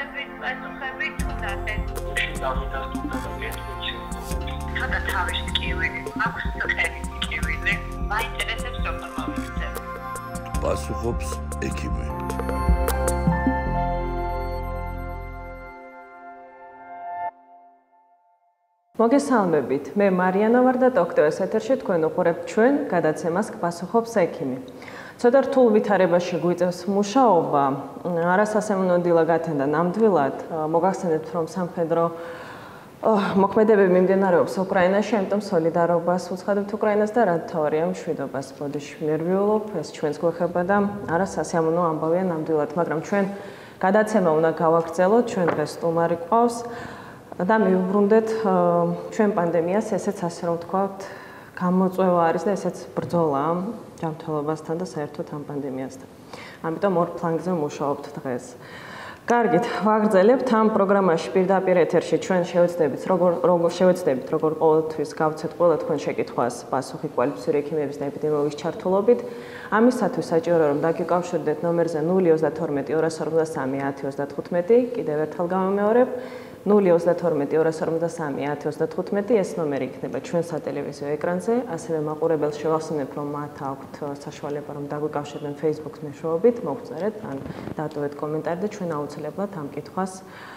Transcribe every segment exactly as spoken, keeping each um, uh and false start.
პასუხები, პასუხები თუნდაც. Თოდა თავის კივილი, აქვს ხელის კივილი. მაინტერესებს როგორ მოვიქცევ. პასუხობს ექიმი. მოგესალმებით. მე მარიანა ვარ და დოქტორის ეთერში თქვენ უყურებთ ჩვენ გადაცემას გპასუხობს ექიმი. ცოტა რთულ ვითარებაში გვიწევს მუშაობა, არასასემონოდილა გათენდა ნამდვილად. მოგახსენებთ, რომ სამხედრო მოქმედებები მიმდინარეობს უკრაინაში, ამიტომ სოლიდარობას უცხადებთ უკრაინას და რა თავარია მშვიდობას. ბოდიში ნერვიულობ, ეს ჩვენს გვეხება და არასასიამოვნო ამბავია ნამდვილად, მაგრამ ჩვენ გადაცემა უნდა გავაგრძელოთ, ჩვენ დღეს სტუმარი ყავს. და მივუბრუნდეთ ჩვენ პანდემიას, ესეც ასე რომ ვთქვათ, გამოწვევა არის და ესეც ბრძოლა ჯანმრთელობასთან და საერთოდ ამ პანდემიასთან. ამიტომ ორ ფლანგზე მუშაობთ დღეს. კარგით, ვაგრძელებთ ამ პროგრამაში პირდაპირ ეთერში ჩვენ შევეცდებით, როგორ როგორ შევეცდებით, როგორ ყოველთვის გავცეთ ყველა თქვენ შეკითხვას პასუხი კვალიფიციური ექიმების და ეპიდემიოლოგის ჩართულობით. ამისათვის საჭიროა რომ დაგიკავშირდეთ ნომერზე ნული ოცდათორმეტი ორას ორმოცდასამი ათი ოცდათხუთმეტი, კიდევ ერთხელ გავამეორებ. ნული ოცდათორმეტი ორას ორმოცდასამი ათი ოცდათხუთმეტი ეს ნომერი იქნება ჩვენ სატელევიზიო ეკრანზე, ასევე მაყურებელს შევახსენებ, რომ მათ აქვთ საშუალება რომ დაგვიკავშირდნენ Facebook-ს მეშვეობით, მოგწერეთ ან დატოვეთ კომენტარი და ჩვენ აუცილებლად ამ კითხვას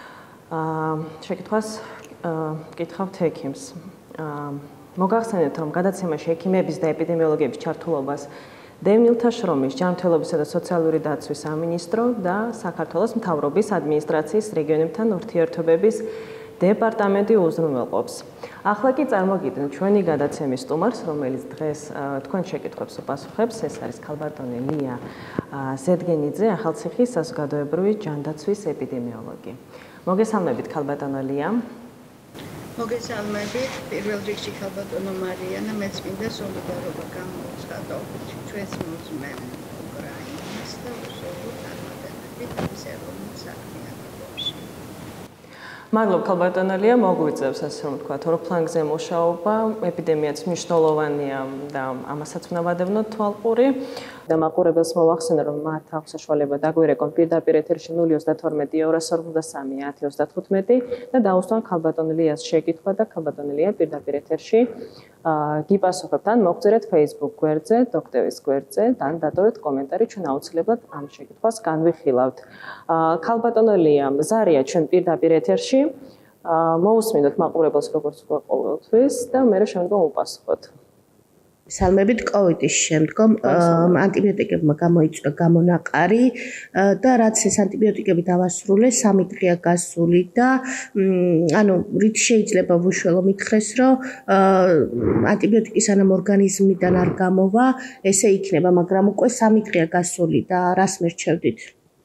შეკითხვას კითხავთ ექიმს. მოგახსენებთ, რომ გადაცემაში ექიმების და ეპიდემიოლოგების ჩართულობას დევნილთა შრომის, ჯანმრთელობისა და სოციალური დაცვის სამინისტრო და საქართველოს მთავრობის ადმინისტრაციის რეგიონებთან ურთიერთობების დეპარტამენტი უზრუნველყოფს. ახლა კი წარმოგიდგენთ ჩვენი გადაცემის სტუმარს, რომელიც დღეს თქვენ შეკითხვებს უპასუხებს. ეს არის ქალბატონი ლია ზედგენიძე, ახალციხის საზოგადოებრივი ჯანდაცვის ეპიდემიოლოგი. მოგესალმებით ქალბატონო ლია. მოგესალმებით, პირველ რიგში ქალბატონო მარიანა, მეც მინდა სოლიდარობა გამოვცხადო ჩვენს მოწმე უკრაინას და უშუალო წარმატებებით მის ეროვნულ საქმიანობაში. მადლობ ქალბატონო ლია, მოგვიწევს ასე რომ ვთქვათ, ორ ფლანგზე მუშაობა, ეპიდემიაც მნიშვნელოვანია და ამასაც უნდა ვადევნოთ თვალყური. და მაყურებელს მოვახსენე, რომ მათ აქვს საშუალება დაგვირეკონ პირდაპირ ეთერში ნული ოცდათორმეტი ორას ორმოცდასამი ათი ოცდათხუთმეტი და დაუსვან ქალბატონ ლიას შეკითხვა და ქალბატონ ლია პირდაპირ ეთერში გიპასუხებთ ან მოგწერეთ Facebook გვერდზე, დოქტორის გვერდზე და დატოვეთ კომენტარი, ჩვენ აუცილებლად ამ შეკითხვას განვიხილავთ. ქალბატონ ლია, მზარია ჩვენ პირდაპირ ეთერში. მოусმინოთ მაყურებელს როგორც ყოველთვის და მე შემდგომ უპასუხოთ. სალმებით კოვიდის შემდგომ ანტიბიოტიკებმა გამოიწვია გამონაყარი და რაც ეს ანტიბიოტიკები დავასრულე, სამი დღეა გასული და ანუ რით შეიძლება უშუალო მითხრეს, რომ ანტიბიოტიკი სანამ ორგანიზმიდან არ გამოვა, ესე იქნება, მაგრამ უკვე სამი დღეა გასული და რას მერჩევდით?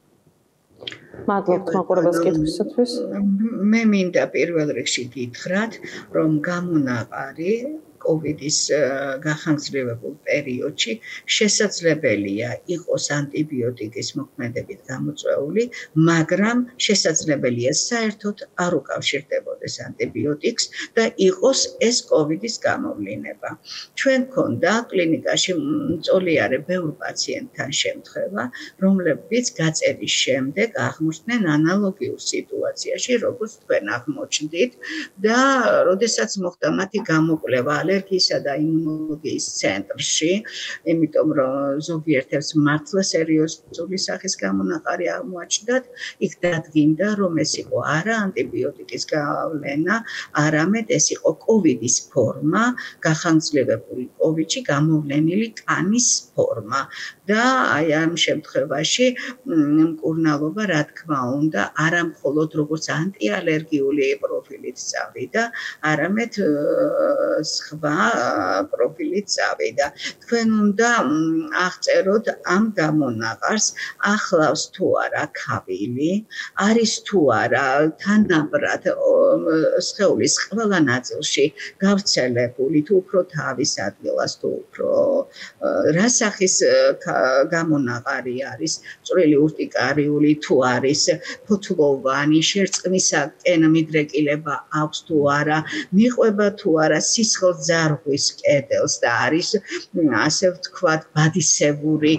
მადლობთ მაყურებელს კითხვისათვის. მე მინდა პირველ რიგში გითხრათ, რომ გამონაყარი კოვიდის გახანგრძლივებულ პერიოდში შესაძლებელია იყოს ანტიბიოტიკის მოქმედებით გამოწვეული, მაგრამ შესაძლებელია საერთოდ არ უკავშირდებოდეს ანტიბიოტიკს და იყოს ეს კოვიდის გამოვლინება. ჩვენ გქონდა კლინიკაში მწოლიარე ბევრ პაციენტთან შემთხვევა, რომლებიც გაწერის შემდეგ აღმოჩნდნენ ანალოგიურ სიტუაციაში, როგორც თქვენ აღმოჩნდით და როდესაც მოხდა მათი გამოკვლევა ალერგიისა და იმუნოლოგიის ცენტრში, იმიტომ რომ ზოგიერთებს მართლა სერიოზული სახის გამონაყარი აღმოაჩნდათ, იქ დადგინდა, რომ ეს იყო არა ანტიბიოტიკის გავლენა, არამედ ეს იყო კოვიდის ფორმა, გახანგრძლივებული კოვიდში გამოვლენილი კანის ფორმა და აი ამ შემთხვევაში მკურნალობა, რა თქმა უნდა, არა მხოლოდ როგორც ანტიალერგიული პროფილით წავიდა, არამედ სხვა პროფილით წავიდა. თქვენ უნდა აღწეროთ ამ გამონაყარს, ახლავს თუ არა ქავილი, არის თუ არა თანაბრად სხეულის ყველა ნაწილში გავრცელებული, თუ უფრო თავის ადგილას, თუ უფრო რა სახის გამონაყარი არის, წვრილი ურტიკარიული თუ არის, ფოთლოვანი, შერწყმისაკენ მიდრეკილება აქვს თუ არა, მიყვება თუ არა სისხლძარღვის კედელს და არის ასე ვთქვათ ბადისებური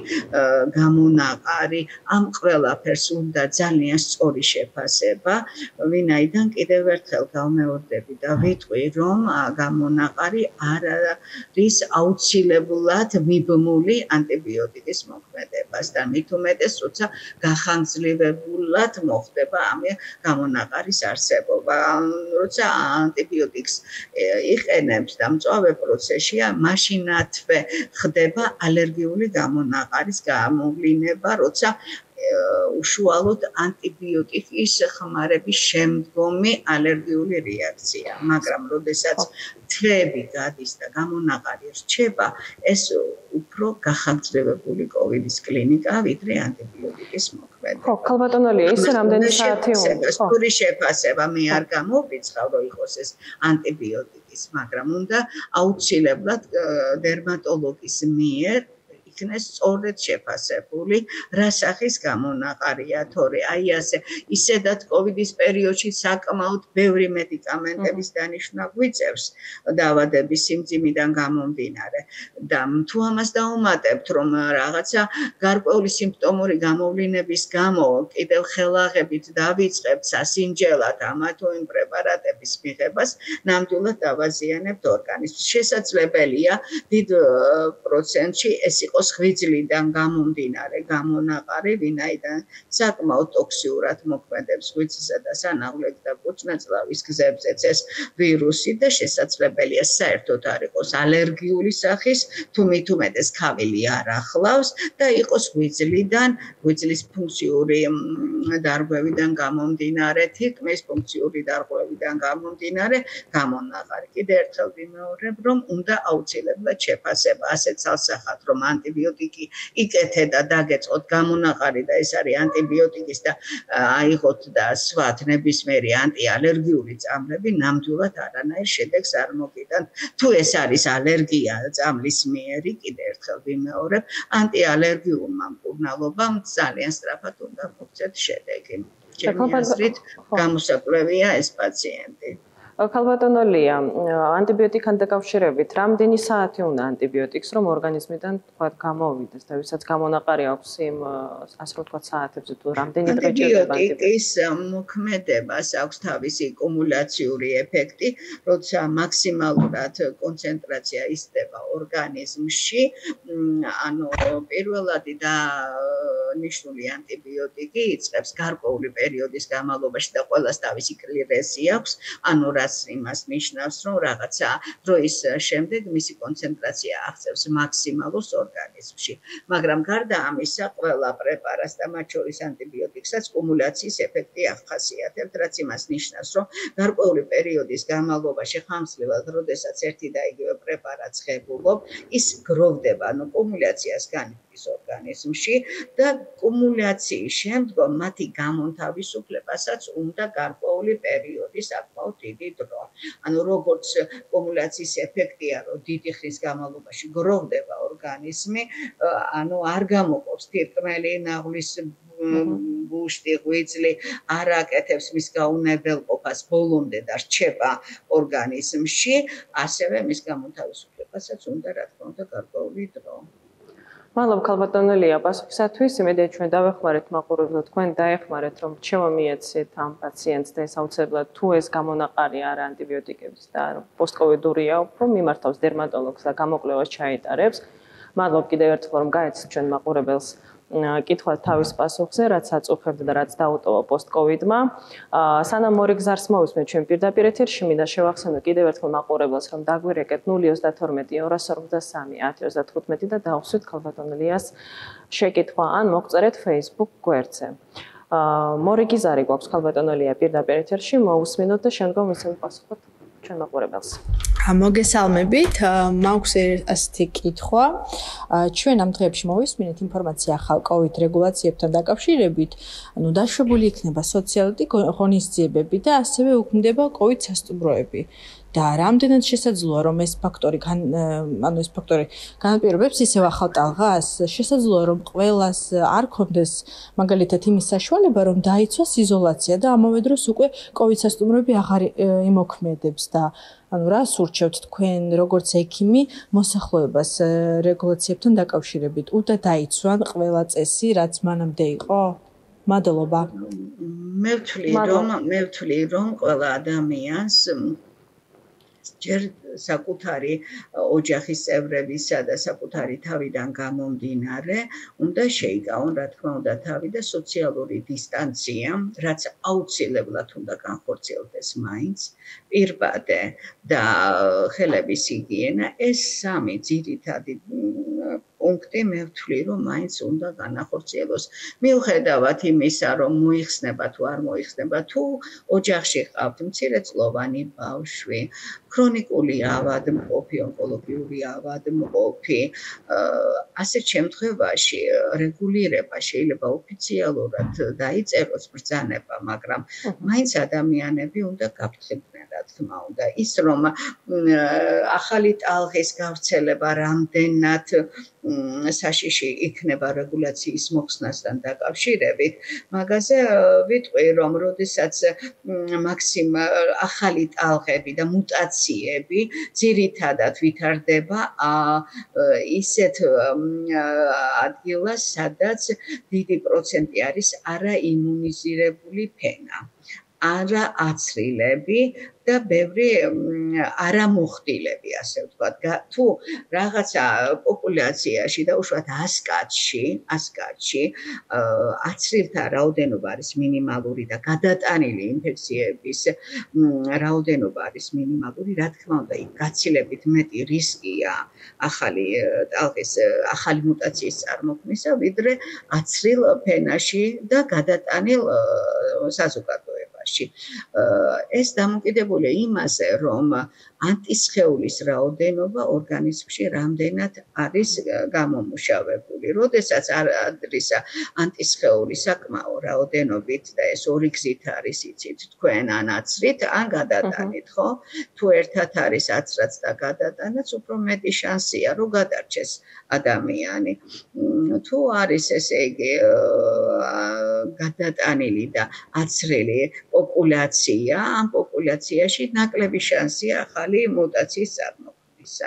გამონაყარი, ამ ყველაფერს უნდა ძალიან სწორი შეფასება, ვინაიდან კიდევ ერთხელ გავმეორდები და ვიტყვი, რომ გამონაყარი არ არის აუცილებლად მიბმული ანტიბიოტიკის მოქმედებასთან, მით უმეტეს, როცა გახანგრძლივებულად მოხდება ამ გამონაყარის არსებობა. როცა ანტიბიოტიკს იყენებს და მწვავე პროცესია, მაშინათვე ხდება ალერგიული გამონაყარის გამოვლინება, როცა უშუალოდ ანტიბიოტიკის ხმარების შემდგომი ალერგიული რეაქცია, მაგრამ როდესაც თვეები გადის და გამონაყარი რჩება, ეს უფრო გახანგრძლივებული კოვიდის კლინიკა, ვიდრე ანტიბიოტიკის მოქმედება. ხო, ქალბატონოლია, ის რამდენი საათი უნდა? სწორი შეფასება მე არ გამოვიწყავ, რომ იყოს ეს ანტიბიოტიკის, მაგრამ უნდა აუცილებლად დერმატოლოგის მიერ იქნეს სწორედ შეფასებული, რა სახის გამონაყარია, თორე აი ასე ისედაც კოვიდის პერიოდში საკმაოდ ბევრი მედიკამენტების დანიშვნა გვიწევს დაავადების სიმძიმიდან გამომდინარე და თუ ამას დავუმატებთ, რომ რაღაცა გარკვეული სიმპტომური გამოვლინების გამო კიდევ ხელაღებით დავიწყებთ სასინჯელად ამა თუ იმ პრეპარატების მიღებას, ნამდვილად დავაზიანებთ ორგანიზმს. შესაძლებელია დიდ პროცენტში ეს იყოს ღვიძლიდან გამომდინარე გამონაყარი, ვინაიდან საკმაოდ ტოქსიურად მოქმედებს ღვიძლისა და სანავლეთ და კუჭ-ნაწლავის გზებზეც ეს ვირუსი და შესაძლებელია საერთოდ არ იყოს ალერგიული სახის, თუ მით უმეტეს ქავილი არ ახლავს და იყოს ღვიძლიდან, ღვიძლის ფუნქციური დარღვევიდან გამომდინარე, თითქმის ფუნქციური დარღვევიდან გამომდინარე გამონაყარი. კიდევ ერთხელ ვიმეორებ, რომ უნდა აუცილებლად შეფასება, ასეთ ცალსახად, რომ ანტიბიოტიკი იკეთე და დაგეწყოთ გამონაყარი და ეს არის ანტიბიოტიკის და აიღოთ და სვათ ნებისმიერი ანტიალერგიული წამლები, ნამდვილად არანაირ შედეგს არ მოგიტანთ. თუ ეს არის ალერგია წამლის მიერი, კიდევ ერთხელ ვიმეორებ, ანტიალერგიულმა მკურნალობამ ძალიან სწრაფად უნდა მოგცეთ შედეგი. ჩემი აზრით, გამოსაკვლევია ეს პაციენტი. ქალბატონოლია, ანტიბიოტიკთან დაკავშირებით, რამდენი საათი უნდა ანტიბიოტიკს, რომ ორგანიზმიდან თქვათ გამოვიდეს და ვისაც გამონაყარი აქვს იმ ასე რომ თქვათ საათებზე თუ რამდენი დღე ჭირდება ანტიბიოტიკის მოქმედებას აქვს თავისი კუმულაციური ეფექტი, როცა მაქსიმალურად კონცენტრაცია იზრდება ორგანიზმში, ანუ პირველადი და ნიშნული ანტიბიოტიკი იწყებს გარკვეული პერიოდის განმავლობაში და ყველას თავისი კლირესი აქვს, ანუ რაც იმას ნიშნავს, რომ რაღაცა დროის შემდეგ მისი კონცენტრაცია აღწევს მაქსიმალურს ორგანიზმში. მაგრამ გარდა ამისა, ყველა პრეპარატს და მათ შორის ანტიბიოტიკსაც კუმულაციის ეფექტი ახასიათებთ, რაც იმას ნიშნავს, რომ გარკვეული პერიოდის განმავლობაში ხანგრძლივად, როდესაც ერთი და იგივე პრეპარატს ღებულობ, ის გროვდება, ანუ კუმულაციას განიცდის ორგანიზმში და კუმულაციის შემდგომ მათი გამონთავისუფლებასაც უნდა გარკვეული პერიოდი საკმაოდ დიდი დრო. ანუ როგორც კუმულაციის ეფექტია, რომ დიდი ხნის განმავლობაში გროვდება ორგანიზმი, ანუ არ გამოყოფს თირკმელი, ნაღლის ბუშტი, ღვიძლი, არ აკეთებს მის გაუნებელყოფას ბოლომდე და რჩება ორგანიზმში, ასევე მის გამონთავისუფლებასაც უნდა რა თქმა უნდა გარკვეული დრო. მადლობა ქალბატონოლია პასუხისათვის. იმედია ჩვენ დავეხმარეთ მაყურებლო, თქვენ დაეხმარეთ, რომ რჩევა მიეცეთ ამ პაციენტს და ეს აუცილებლად თუ ეს გამონაყარი არა ანტიბიოტიკების და პოსტკოვიდურია, უფრო მიმართავს დერმატოლოგს და გამოკვლევას ჩაეტარებს. მადლობა კიდევ ერთხელ, რომ გაეცეთ ჩვენ მაყურებელს კითხვა თავის პასუხზე, რაც აწუხებდა და რაც დაუტოვა პოსტკოვიდმა. სანამ მორი გზარს მოვისმენთ ჩვენ პირდაპირ ეთერში, მინდა შევახსენო კიდევ ერთხელ მაყურებელს, რომ დაგვირეკეთ ნული ოცდათორმეტი ორას ორმოცდასამი ათი ოცდათხუთმეტი და დავხსვით ქალბატონოლიას შეკითხვა ან მოგწერეთ Facebook გვერდზე. მორი გზარი გვაქვს ქალბატონოლია პირდაპირ ეთერში, მოусმინოთ და შემდგომ ისევ პასუხობთ ჩვენ მაყურებელს. მოგესალმებით, მაქვს ასეთი კითხვა. ჩვენ ამ დღეებში მოვისმინეთ ინფორმაცია ახალ კოვიდ რეგულაციებთან დაკავშირებით, ანუ დაშვებული იქნება სოციალური ღონისძიებები და ასევე უქმდება კოვიდ სასტუმროები. და რამდენად შესაძლოა რომ ეს ფაქტორი ანუ ეს ფაქტორი განაპირობებს ისევ ახალ ტალღას, შესაძლოა რომ ყველას არ ქონდეს მაგალითად იმის საშუალება რომ დაიცვას იზოლაცია და ამავე დროს უკვე კოვიდ სასტუმროები აღარ იმოქმედებს და ანუ რას ურჩევთ თქვენ როგორც ექიმი მოსახლეობას რეგულაციებთან დაკავშირებით უნდა დაიცვან ყველა წესი რაც მანამდე იყო? მადლობა. მე ვთვლი რომ მე ვთვლი რომ ყველა ადამიანს ჯერ საკუთარი ოჯახის წევრებისა და საკუთარი თავიდან გამომდინარე უნდა შეიკავონ რა თქმა უნდა თავი და სოციალური დისტანცია რაც აუცილებლად უნდა განხორციელდეს მაინც პირბადე და ხელების ჰიგიენა ეს სამი ძირითადი პუნქტი მე ვთვლი რომ მაინც უნდა განახორციელოს მიუხედავად იმისა რომ მოიხსნება თუ არ მოიხსნება თუ ოჯახში ყავთ მცირეწლოვანი ბავშვი ქრონიკული ავადმყოფი ონკოლოგიური ავადმყოფი ასეთ შემთხვევაში რეგულირება შეიძლება ოფიციალურად დაიწეროს ბრძანება მაგრამ მაინც ადამიანები უნდა გაფრთხილდნენ რა თქმა უნდა ის რომ ახალი ტალღის გავრცელება რამდენად საშიში იქნება რეგულაციის მოხსნასთან დაკავშირებით მაგაზე ვიტყვი რომ როდესაც მაქსიმ ახალი ტალღები და მუტაციები ძირითადად ვითარდება ისეთ ადგილას სადაც დიდი პროცენტი არის არაიმუნიზირებული ფენა არა აცრილები და ბევრი არამოხდილები ასე ვთქვათ თუ რაღაცა პოპულაციაში და უშუალოდ ას კაცში ას კაცში აცრილთა რაოდენობა არის მინიმალური და გადატანილი ინფექციების რაოდენობა არის მინიმალური რა თქმა უნდა იქ გაცილებით მეტი რისკია ახალი ტალღის ახალი მუტაციის წარმოქმნისა ვიდრე აცრილ ფენაში და გადატანილ საზოგადოებაში ეს დამოკიდებულია იმაზე რომ ანტისხეულის რაოდენობა ორგანიზმში რამდენად არის გამომუშავებული. როდესაც არის ანტისხეული საკმაო რაოდენობით და ეს ორი გზით არის იცით თქვენ ან აცრით ან გადატანით, ხო? თუ ერთად არის აცრაც და გადატანაც, უფრო მეტი შანსია რომ გადარჩეს ადამიანი. თუ არის ესე იგი გადატანილი და აცრილი პოპულაცია, ამ პოპულაციაში ნაკლები შანსია ახალი მუტაციის წარმოქმნისა.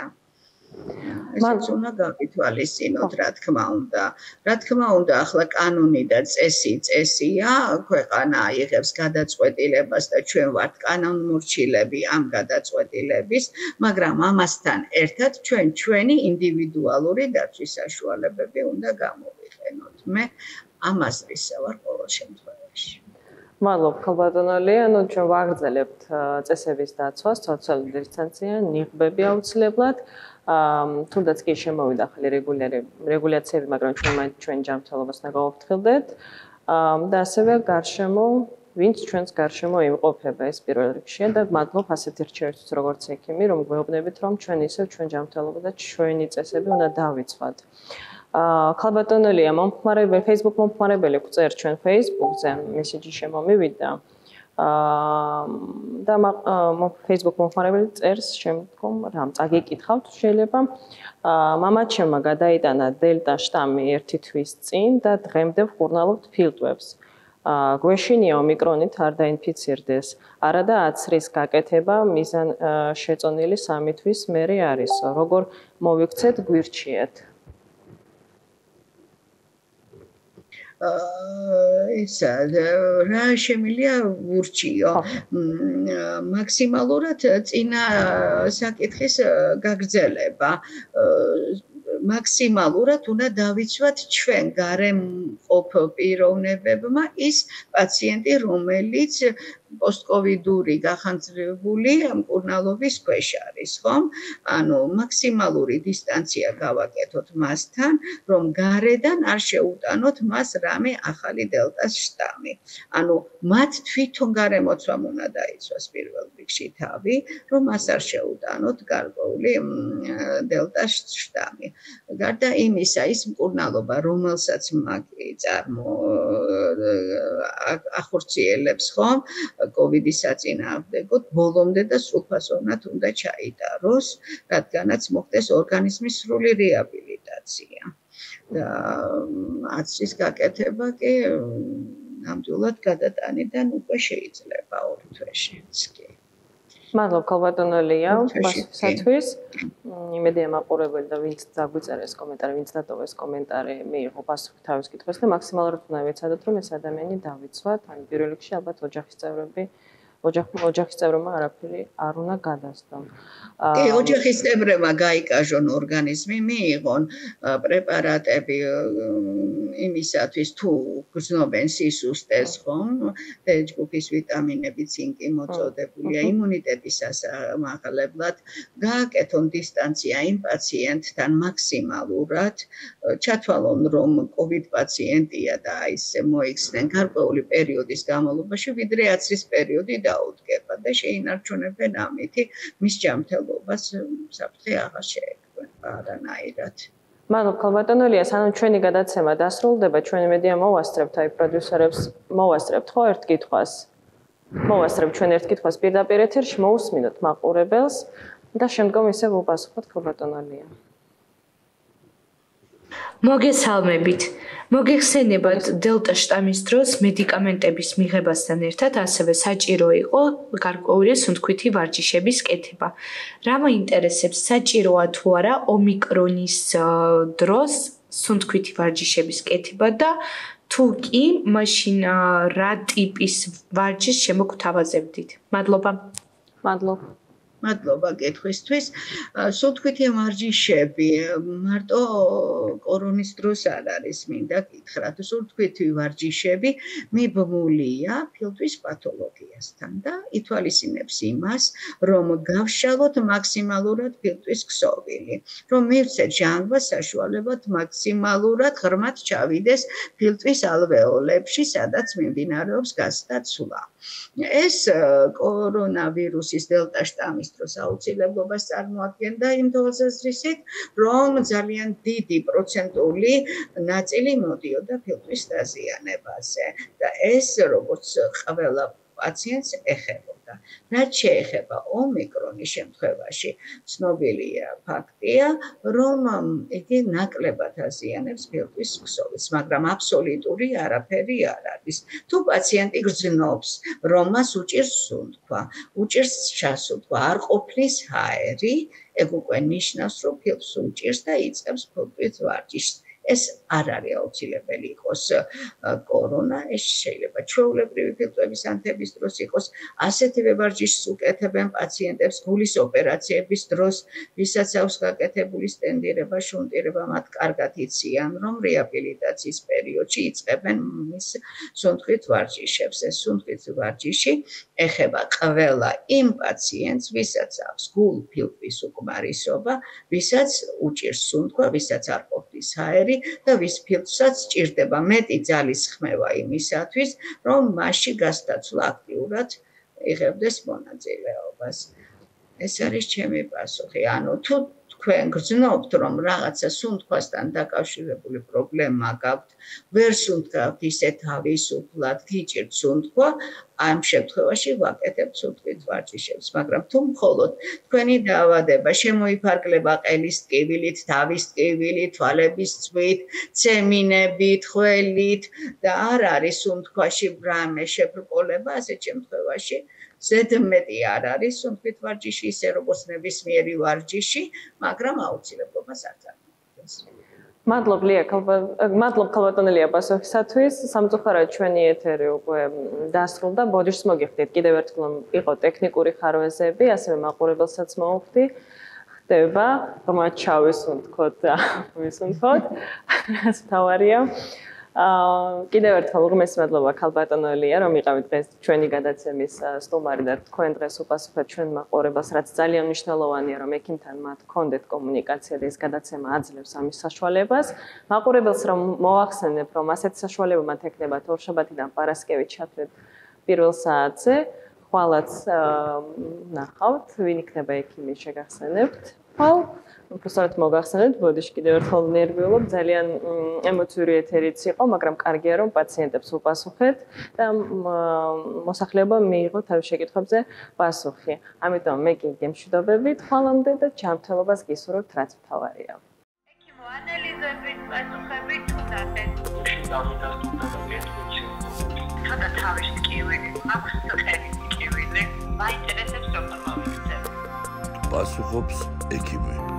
ესეც უნდა გავითვალისწინოთ, რა თქმა უნდა. რა თქმა უნდა, ახლა კანონი და წესი წესია, ქვეყანა იღებს გადაწყვეტილებას და ჩვენ ვართ კანონმორჩილები ამ გადაწყვეტილების, მაგრამ ამასთან ერთად ჩვენ ჩვენი ინდივიდუალური დაცვის საშუალებები უნდა გამოვიყენოთ. მე ამას ვისაუარ ყოველ შემთხვევაში. მადლობ ხალბატონოლი, ანუ ჩვენ ვაგრძელებთ წესების დაცვას, სოციალური დისტანცია, ნიღბები აუცილებლად. თუნდაც კი შემოვიდა ახალი რეგულაციები, მაგრამ ჩვენ მაინც ჩვენ ჯანმრთელობას უნდა გავაფრთხილდეთ. და ასევე გარშემო, ვინც ჩვენს გარშემო იმყოფება, ეს პირველ რიგშია და მადლობ ასეთი რჩევისთვის როგორც ექიმი, რომ გვეუბნებით, რომ ჩვენ ისევ ჩვენ ჯანმრთელობა და ჩვენი წესები უნდა დავიცვათ. ხალბატონოლია, მომხმარებელი, Facebook მომხმარებელი გვწერს ჩვენ Facebook-ზე, მესეჯი შემომივიდა. და Facebook მომხმარებელი წერს შემდგომ რამ წაგიკითხავთ შეიძლება. მამაჩემმა გადაიტანა დელტა შტამი ერთი თვის წინ და დღემდე ვკურნალობთ ფილტვებს. გვეშინია ომიკრონით არ დაინფიცირდეს. არა და აცრის გაკეთება მიზან შეწონილი სამი თვის მერე არის. როგორ მოვიქცეთ გვირჩიეთ. ისა რა შემილია ვურჩიო მაქსიმალურად წინა საკითხის გაგრძელება მაქსიმალურად უნდა დავიცვათ ჩვენ გარემყოფ პიროვნებებმა ის პაციენტი რომელიც პოსტკოვიდური გახანძრებული მკურნალობის ქვეშ არის, ხომ? ანუ მაქსიმალური დისტანცია გავაკეთოთ მასთან, რომ გარედან არ შეუტანოთ მას რამე ახალი დელტას შტამი. ანუ მათ თვითონ გარემოცვამ უნდა დაიცვას პირველ რიგში თავი, რომ მას არ შეუტანოთ გარკვეული დელტას შტამი. გარდა იმისა, ის მკურნალობა, რომელსაც მაგი წარმო ახორციელებს ხომ კოვიდის საწინააღმდეგოდ, ბოლომდე და სრულფასოვნად უნდა ჩაიტაროს, რადგანაც მოხდეს ორგანიზმის სრული რეაბილიტაცია. და აცრის გაკეთება კი ნამდვილად გადატანიდან უკვე შეიძლება ორ თვეშიც კი. მადლობ ქალბატონო ლია პასუხისათვის. იმედია მაყურებელი და ვინც დაგვიწერეს კომენტარი, ვინც დატოვეს კომენტარი, მიიღო პასუხი თავის კითხვას და მაქსიმალურად უნდა ვეცადოთ, რომ ეს ადამიანი დავიცვათ. ან პირველ რიგში ალბათ ოჯახის წევრები ოჯახის წევრებმა არაფერი არ უნდა გადასდონ. კი, ოჯახის წევრებმა გაიკაჟონ ორგანიზმი, მიიღონ პრეპარატები იმისათვის თუ გრძნობენ სისუსტეს ხომ, ჯგუფის ვიტამინები, ცინკი მოწოდებულია იმუნიტეტის ასამაღლებლად, გააკეთონ დისტანცია იმ პაციენტთან მაქსიმალურად, ჩათვალონ რომ COVID პაციენტია და ისე მოიხსნენ გარკვეული პერიოდის განმავლობაში, ვიდრე აცრის პერიოდი დაუდგება და შეინარჩუნებენ ამითი მის ჯანმრთელობას საფრთხე აღარ შეექმნება არანაირად. მადლობ ქალბატონო ლია, სანამ ჩვენი გადაცემა დასრულდება, ჩვენი მედია მოვასწრებთ აი პროდიუსერებს, მოვასწრებთ ხო ერთ კითხვას. მოვასწრებთ ჩვენ ერთ კითხვას პირდაპირ ეთერში, მოусმინოთ მაყურებელს და შემდგომ ისევ უპასუხოთ ქალბატონო ლია. მოგესალმებით. მოგეხსენებათ დელტა შტამის დროს მედიკამენტების მიღებასთან ერთად ასევე საჭირო იყო გარკვეული სუნთქვითი ვარჯიშების კეთება. რა მაინტერესებს, საჭიროა თუ არა ომიკრონის დროს სუნთქვითი ვარჯიშების კეთება და თუ კი, მაშინ რა ტიპის ვარჯიშს შემოგთავაზებდით? მადლობა. მადლობ. მადლობა კითხვისთვის. სუნთქვითი ვარჯიშები მარტო კორონის დროს არ არის, მინდა გითხრათ. სუნთქვითი ვარჯიშები მიბმულია ფილტვის პათოლოგიასთან და ითვალისწინებს იმას, რომ გავშალოთ მაქსიმალურად ფილტვის ქსოვილი, რომ მივცეთ ჟანგბა საშუალებად მაქსიმალურად ღრმად ჩავიდეს ფილტვის ალვეოლებში, სადაც მიმდინარეობს გასტაცვლა. ეს კორონავირუსის დელტა შტამის დროს აუცილებლობას წარმოადგენდა იმ თვალსაზრისით, რომ ძალიან დიდი პროცენტული ნაწილი მოდიოდა ფილტვის დაზიანებაზე და ეს როგორც ყველა პაციენტს ეხებოდა. რაც შეეხება ომიკრონის შემთხვევაში, ცნობილია ფაქტია, რომ იგი ნაკლებად აზიანებს ფილტვის ქსოვილს, მაგრამ აბსოლუტური არაფერი არ არის. თუ პაციენტი გრძნობს, რომ მას უჭირს სუნთქვა, უჭირს ჩასუნთქვა, არ ყოფნის ჰაერი, ეგ უკვე ნიშნავს, რომ ფილტვს უჭირს და იწყებს ფილტვის ვარჯიშს. ეს არ არის აუცილებელი იყოს კორონა, ეს შეიძლება ჩვეულებრივი ფილტვების ანთების დროს იყოს. ასეთივე ვარჯიშს უკეთებენ პაციენტებს გულის ოპერაციების დროს, ვისაც აქვს გაკეთებული სტენდირება, შუნტირება, მათ კარგად იციან, რომ რეაბილიტაციის პერიოდში იწყებენ მის სუნთქვით ვარჯიშებს. ეს სუნთქვით ვარჯიში ეხება ყველა იმ პაციენტს, ვისაც აქვს გულ-ფილტვის უკმარისობა, ვისაც უჭირს სუნთქვა, ვისაც არ ყოფნის ჰაერი და ვის ფილტვსაც სჭირდება მეტი ძალის ხმევა იმისათვის, რომ მასში გასტაცვლა აქტიურად იღებდეს მონაწილეობას. ეს არის ჩემი პასუხი. ანუ თუ თქვენ გრძნობთ, რომ რაღაცა სუნთქვასთან დაკავშირებული პრობლემა გაქვთ, ვერ სუნთქავთ ისე თავისუფლად, გიჭირთ სუნთქვა, ამ შემთხვევაში ვაკეთებთ სუნთქვით ვარჯიშებს, მაგრამ თუ მხოლოდ თქვენი დაავადება შემოიფარგლება ყელის ტკივილით, თავის ტკივილით, თვალების წვით, ცემინებით, ხველით და არ არის სუნთქვაში რამე შებრკოლება, ასეთ შემთხვევაში ზედმეტი არ არის სუნთქვით ვარჯიში, ისე როგორც ნებისმიერი ვარჯიში, მაგრამ აუცილებლობას არ წარმოადგენს. მადლობ ლია, მადლობ ქალბატონო ლია პასუხისათვის. სამწუხაროდ ჩვენი ეთერი უკვე დასრულდა. ბოდიშს მოგიხდით. კიდევ ერთხელ იყო ტექნიკური ხარვეზები, ასევე მაყურებელსაც მოვხდი. ხდება, ღრმად ჩავისუნთქოთ და ვისუნთქოთ. რაც მთავარია. აა კიდევ ერთხელ უღმესი მადლობა ქალბატონო ლია, რომ იყავით დღეს ჩვენი გადაცემის სტუმარი და თქვენ დღეს უპასუხეთ ჩვენ მაყურებელს, რაც ძალიან მნიშვნელოვანია, რომ ექიმთან მათ ჰქონდეთ კომუნიკაცია და ეს გადაცემა აძლევს ამის საშუალებას. მაყურებელს რომ მოახსენებ, რომ ასეთი საშუალება მათ ექნებათ ორშაბათიდან პარასკევით ჩათვლით პირველ საათზე, ხვალაც ნახავთ, ვინ იქნება ექიმი შეგახსენებთ. ხვალ უბრალოდ მოგახსენეთ, ბოდიში კიდევ ერთხელ ნერვიულობ, ძალიან ემოციური ეთერიც იყო, მაგრამ კარგია რომ პაციენტებს უპასუხეთ და მოსახლეობა მიიღო თავის შეკითხვებზე პასუხი. ამიტომ მე კი გემშვიდობებით ხვალამდე და ჯანმრთელობას გისურვებთ, რაც მთავარია. ექიმო ანალიზებით, პასუხებით უნდათ. ხოდა თავის ტკივილი, აქვს წელის ტკივილი, მაინტერესებს როგორ მოვიქცევ. პასუხობს ექიმი.